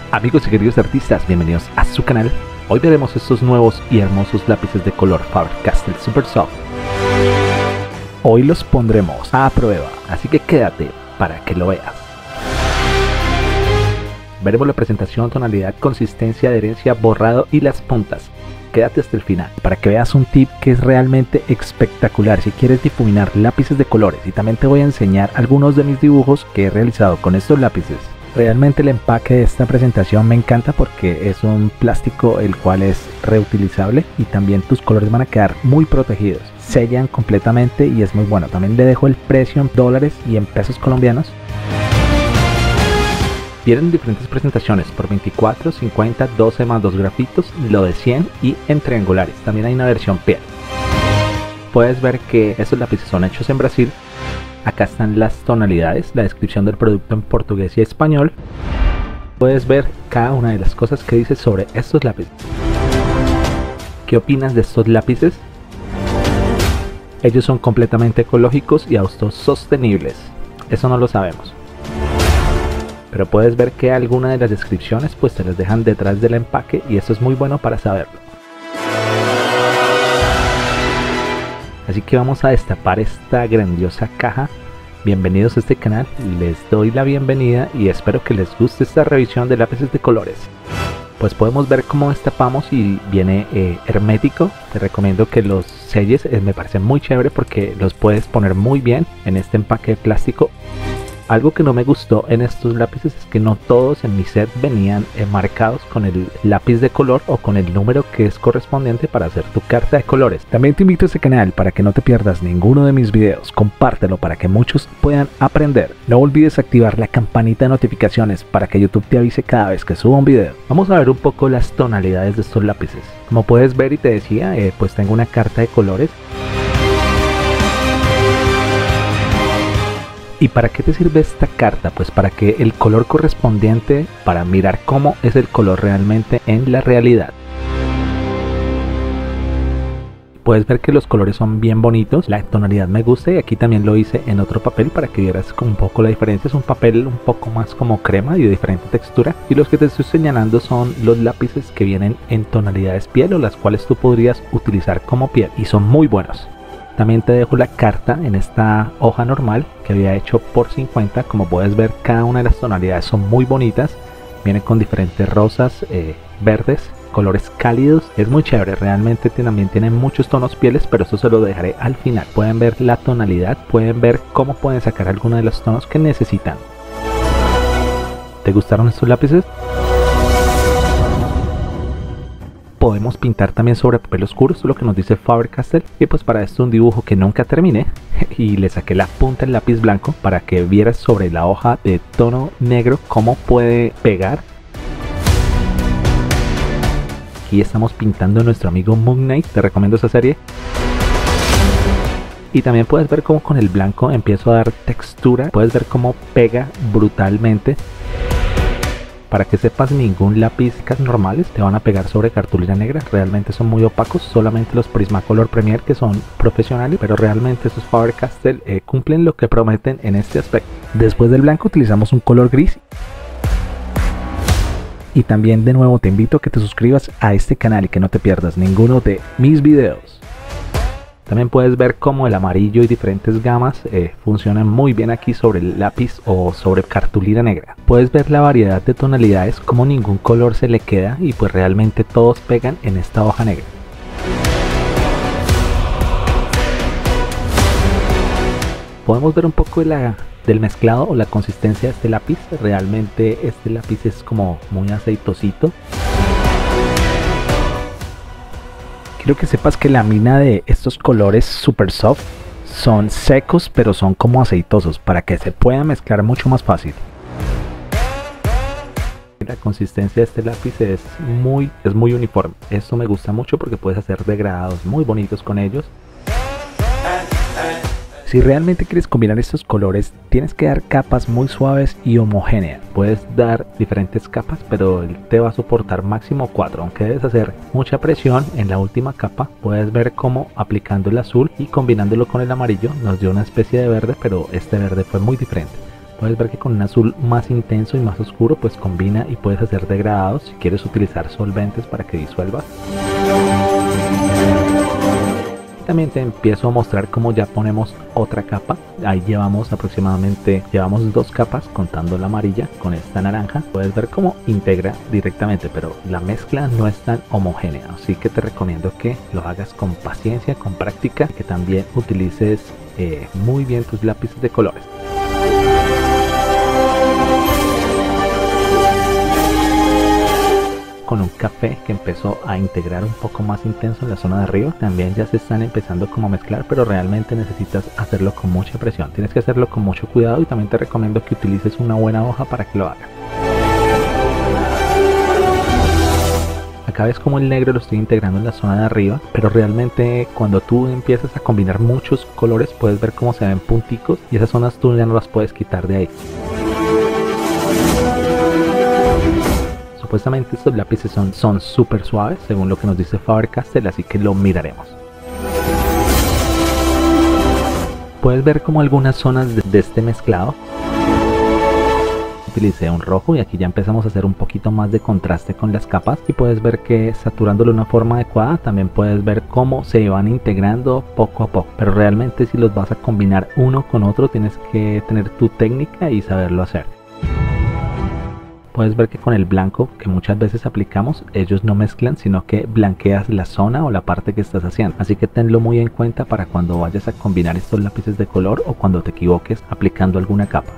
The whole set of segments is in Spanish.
Amigos y queridos artistas, bienvenidos a su canal. Hoy veremos estos nuevos y hermosos lápices de color Faber-Castell Super Soft. Hoy los pondremos a prueba, así que quédate para que lo veas. Veremos la presentación, tonalidad, consistencia, adherencia, borrado y las puntas. Quédate hasta el final para que veas un tip que es realmente espectacular si quieres difuminar lápices de colores, y también te voy a enseñar algunos de mis dibujos que he realizado con estos lápices. Realmente el empaque de esta presentación me encanta porque es un plástico el cual es reutilizable y también tus colores van a quedar muy protegidos. Sellan completamente y es muy bueno. También le dejo el precio en dólares y en pesos colombianos. Vienen diferentes presentaciones por 24, 50, 12 más 2 grafitos, lo de 100 y en triangulares. También hay una versión piel. Puedes ver que estos lápices son hechos en Brasil. Acá están las tonalidades, la descripción del producto en portugués y español. Puedes ver cada una de las cosas que dice sobre estos lápices. ¿Qué opinas de estos lápices? Ellos son completamente ecológicos y autosostenibles. Eso no lo sabemos. Pero puedes ver que algunas de las descripciones pues te las dejan detrás del empaque y eso es muy bueno para saberlo. Así que vamos a destapar esta grandiosa caja. Bienvenidos a este canal, les doy la bienvenida y espero que les guste esta revisión de lápices de colores. Pues podemos ver cómo destapamos y viene hermético. Te recomiendo que los selles, me parece muy chévere porque los puedes poner muy bien en este empaque de plástico. Algo que no me gustó en estos lápices es que no todos en mi set venían marcados con el lápiz de color o con el número que es correspondiente para hacer tu carta de colores. También te invito a este canal para que no te pierdas ninguno de mis videos. Compártelo para que muchos puedan aprender. No olvides activar la campanita de notificaciones para que YouTube te avise cada vez que suba un video. Vamos a ver un poco las tonalidades de estos lápices. Como puedes ver y te decía, pues tengo una carta de colores. ¿Y para qué te sirve esta carta? Pues para que el color correspondiente, para mirar cómo es el color realmente en la realidad. Puedes ver que los colores son bien bonitos, la tonalidad me gusta y aquí también lo hice en otro papel para que vieras un poco la diferencia. Es un papel un poco más como crema y de diferente textura, y los que te estoy señalando son los lápices que vienen en tonalidades piel o las cuales tú podrías utilizar como piel y son muy buenos. También te dejo la carta en esta hoja normal que había hecho por 50. Como puedes ver, cada una de las tonalidades son muy bonitas. Viene con diferentes rosas, verdes, colores cálidos. Es muy chévere, realmente también tiene muchos tonos pieles, pero eso se lo dejaré al final. Pueden ver la tonalidad, pueden ver cómo pueden sacar algunos de los tonos que necesitan. ¿Te gustaron estos lápices? Podemos pintar también sobre papel oscuro, esto es lo que nos dice Faber-Castell. Y pues para esto un dibujo que nunca terminé y le saqué la punta del lápiz blanco para que vieras sobre la hoja de tono negro cómo puede pegar. Aquí estamos pintando a nuestro amigo Moon Knight, te recomiendo esa serie. Y también puedes ver cómo con el blanco empiezo a dar textura, puedes ver cómo pega brutalmente. Para que sepas, ningún lápiz normales te van a pegar sobre cartulina negra, realmente son muy opacos, solamente los Prismacolor Premier que son profesionales, pero realmente estos Faber-Castell cumplen lo que prometen en este aspecto. Después del blanco utilizamos un color gris. Y también de nuevo te invito a que te suscribas a este canal y que no te pierdas ninguno de mis videos. También puedes ver cómo el amarillo y diferentes gamas funcionan muy bien aquí sobre el lápiz o sobre cartulina negra. Puedes ver la variedad de tonalidades, como ningún color se le queda y pues realmente todos pegan en esta hoja negra. Podemos ver un poco del mezclado o la consistencia de este lápiz. Realmente este lápiz es como muy aceitosito. Quiero que sepas que la mina de estos colores Super Soft son secos, pero son como aceitosos para que se pueda mezclar mucho más fácil. La consistencia de este lápiz es muy uniforme. Esto me gusta mucho porque puedes hacer degradados muy bonitos con ellos. Si realmente quieres combinar estos colores, tienes que dar capas muy suaves y homogéneas. Puedes dar diferentes capas, pero él te va a soportar máximo 4, aunque debes hacer mucha presión en la última capa. Puedes ver cómo aplicando el azul y combinándolo con el amarillo nos dio una especie de verde, pero este verde fue muy diferente. Puedes ver que con un azul más intenso y más oscuro pues combina y puedes hacer degradados si quieres utilizar solventes para que disuelvas. También te empiezo a mostrar cómo ya ponemos otra capa. Ahí llevamos aproximadamente, llevamos 2 capas contando la amarilla con esta naranja. Puedes ver cómo integra directamente, pero la mezcla no es tan homogénea, así que te recomiendo que lo hagas con paciencia, con práctica, que también utilices muy bien tus lápices de colores. Con un café que empezó a integrar un poco más intenso en la zona de arriba, también ya se están empezando como a mezclar, pero realmente necesitas hacerlo con mucha presión, tienes que hacerlo con mucho cuidado y también te recomiendo que utilices una buena hoja para que lo hagas. Acá ves como el negro lo estoy integrando en la zona de arriba, pero realmente cuando tú empiezas a combinar muchos colores puedes ver cómo se ven punticos y esas zonas tú ya no las puedes quitar de ahí. Supuestamente estos lápices son súper suaves, según lo que nos dice Faber-Castell, así que lo miraremos. Puedes ver como algunas zonas de este mezclado. Utilicé un rojo y aquí ya empezamos a hacer un poquito más de contraste con las capas y puedes ver que saturándolo de una forma adecuada también puedes ver cómo se van integrando poco a poco, pero realmente si los vas a combinar uno con otro tienes que tener tu técnica y saberlo hacer. Puedes ver que con el blanco que muchas veces aplicamos, ellos no mezclan, sino que blanqueas la zona o la parte que estás haciendo. Así que tenlo muy en cuenta para cuando vayas a combinar estos lápices de color o cuando te equivoques aplicando alguna capa.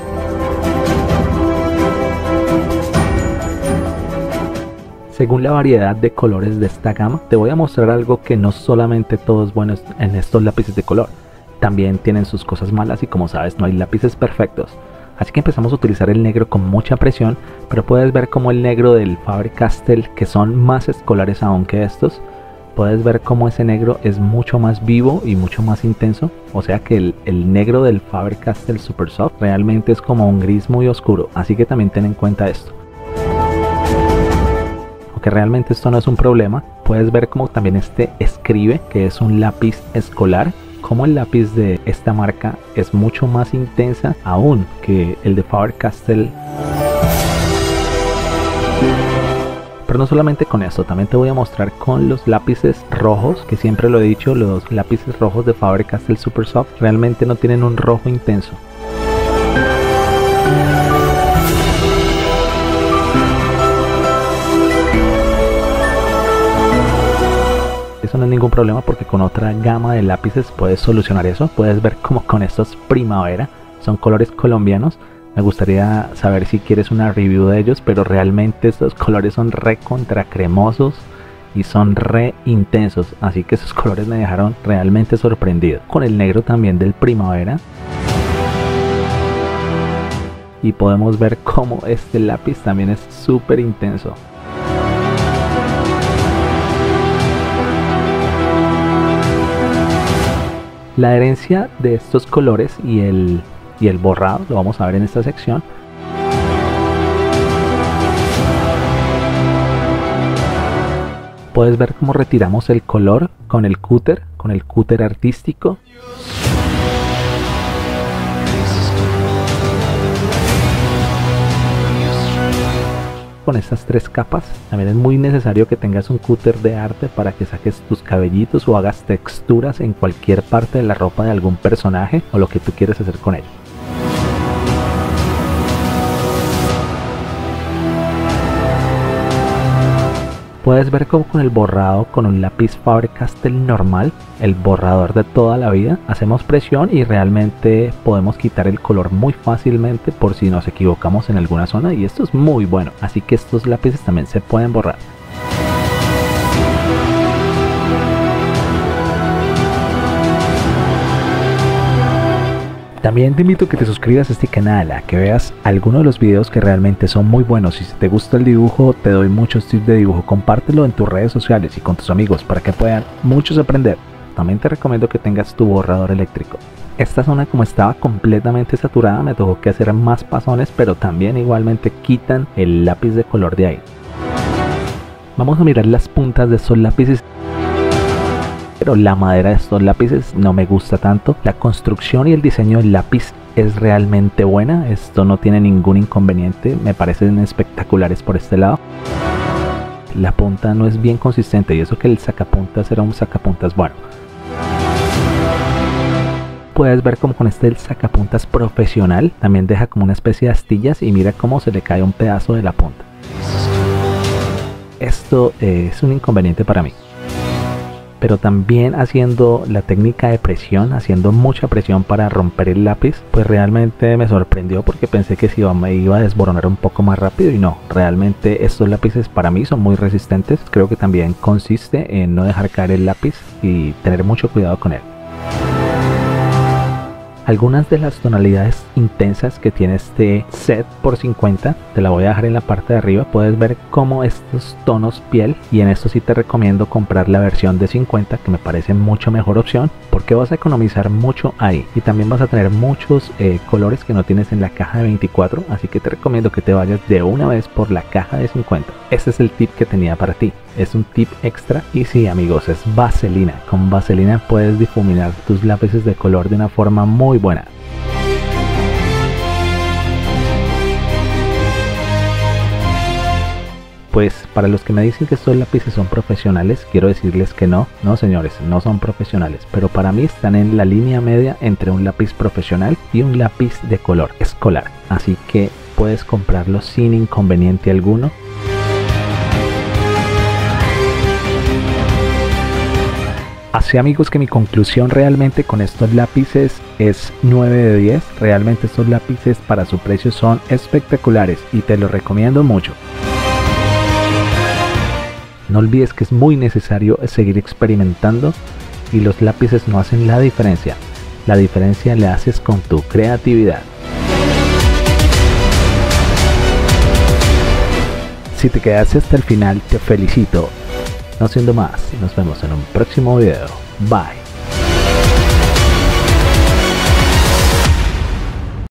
Según la variedad de colores de esta gama, te voy a mostrar algo que no solamente todo es bueno en estos lápices de color. También tienen sus cosas malas y como sabes no hay lápices perfectos. Así que empezamos a utilizar el negro con mucha presión, pero puedes ver como el negro del Faber-Castell, que son más escolares aún que estos, puedes ver como ese negro es mucho más vivo y mucho más intenso. O sea que el negro del Faber-Castell Super Soft realmente es como un gris muy oscuro, así que también ten en cuenta esto. Aunque realmente esto no es un problema, puedes ver como también este escribe, que es un lápiz escolar, como el lápiz de esta marca es mucho más intensa aún que el de Faber-Castell. Pero no solamente con esto, también te voy a mostrar con los lápices rojos, que siempre lo he dicho, los lápices rojos de Faber-Castell Super Soft realmente no tienen un rojo intenso. Eso no es ningún problema porque con otra gama de lápices puedes solucionar eso. Puedes ver como con estos primavera, son colores colombianos. Me gustaría saber si quieres una review de ellos, pero realmente estos colores son re contra cremosos y son re intensos, así que esos colores me dejaron realmente sorprendido. Con el negro también del primavera, y podemos ver cómo este lápiz también es súper intenso. La adherencia de estos colores y el borrado lo vamos a ver en esta sección. Puedes ver cómo retiramos el color con el cúter artístico. Con estas 3 capas también es muy necesario que tengas un cúter de arte para que saques tus cabellitos o hagas texturas en cualquier parte de la ropa de algún personaje o lo que tú quieres hacer con ello. Puedes ver cómo con el borrado con un lápiz Faber-Castell normal, el borrador de toda la vida, hacemos presión y realmente podemos quitar el color muy fácilmente por si nos equivocamos en alguna zona, y esto es muy bueno, así que estos lápices también se pueden borrar. También te invito a que te suscribas a este canal, a que veas algunos de los videos que realmente son muy buenos. Y si te gusta el dibujo, te doy muchos tips de dibujo. Compártelo en tus redes sociales y con tus amigos para que puedan muchos aprender. También te recomiendo que tengas tu borrador eléctrico. Esta zona, como estaba completamente saturada, me tocó que hacer más pasones, pero también igualmente quitan el lápiz de color de ahí. Vamos a mirar las puntas de estos lápices. Pero la madera de estos lápices no me gusta tanto. La construcción y el diseño del lápiz es realmente buena, esto no tiene ningún inconveniente, me parecen espectaculares por este lado. La punta no es bien consistente y eso que el sacapuntas era un sacapuntas bueno. Puedes ver como con este el sacapuntas profesional también deja como una especie de astillas y mira cómo se le cae un pedazo de la punta. Esto es un inconveniente para mí. Pero también haciendo la técnica de presión, haciendo mucha presión para romper el lápiz, pues realmente me sorprendió porque pensé que me iba a desboronar un poco más rápido y no, realmente estos lápices para mí son muy resistentes. Creo que también consiste en no dejar caer el lápiz y tener mucho cuidado con él. Algunas de las tonalidades intensas que tiene este set por 50 te la voy a dejar en la parte de arriba. Puedes ver cómo estos tonos piel, y en esto sí te recomiendo comprar la versión de 50 que me parece mucho mejor opción porque vas a economizar mucho ahí y también vas a tener muchos colores que no tienes en la caja de 24, así que te recomiendo que te vayas de una vez por la caja de 50. Este es el tip que tenía para ti, es un tip extra y sí amigos, es vaselina. Con vaselina puedes difuminar tus lápices de color de una forma muy buena. Pues para los que me dicen que estos lápices son profesionales, quiero decirles que no señores, no son profesionales, pero para mí están en la línea media entre un lápiz profesional y un lápiz de color escolar, así que puedes comprarlos sin inconveniente alguno. Así amigos que mi conclusión realmente con estos lápices es 9 de 10, realmente estos lápices para su precio son espectaculares y te los recomiendo mucho. No olvides que es muy necesario seguir experimentando y los lápices no hacen la diferencia la haces con tu creatividad. Si te quedaste hasta el final te felicito. No siendo más, nos vemos en un próximo video. Bye.